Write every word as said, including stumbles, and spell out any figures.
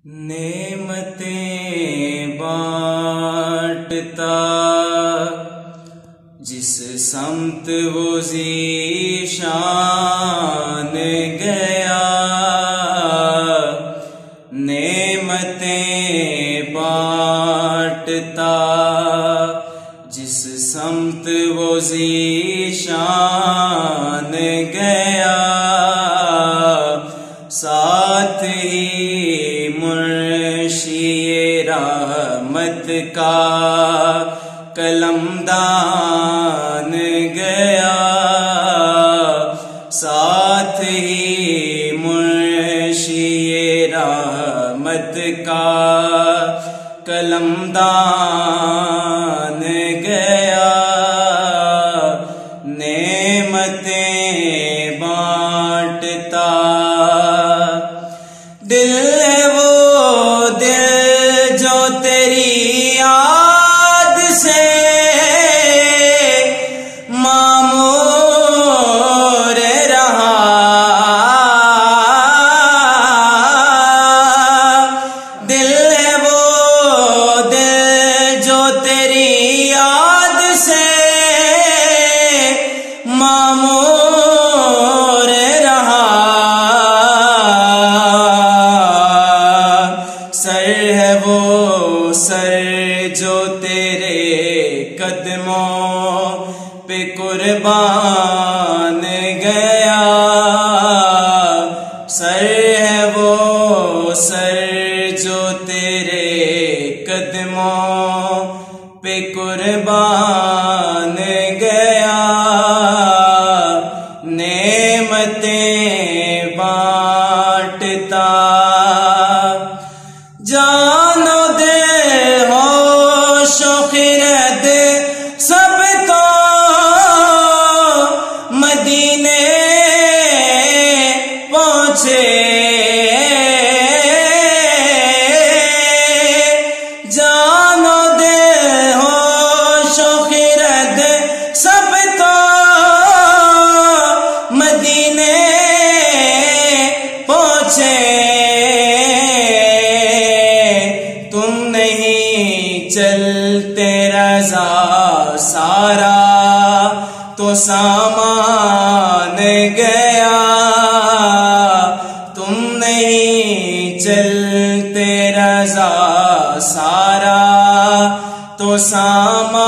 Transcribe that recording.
नेमतें बांटता जिस समत वो ज़ीशान गया। नेमतें बांटता जिस समत वो ज़ीशान गया। साथ ही मुर्शिए रहमत का कलमदान गया। साथ ही मुर्शिए रहमत का कलमदान गया। नेमतें बांटता दिल है वो दिल जो तेरी याद से मामूर रहा। दिल है वो दिल जो तेरी याद से मामूर रहा। सर है वो सर जो तेरे कदमों पे कुर्बान गया। सर है वो सर जो तेरे कदमों पे कुर्बान गया। नेमतें बांटता जानो दे होश खिरद सब तो मदीने पहुंचे। जानो दे होश खिरद सब तो मदीने पहुंचे। तुम नहीं चलते रज़ा सारा तो सामान गया। तुम नहीं चलते रज़ा सारा तो सामान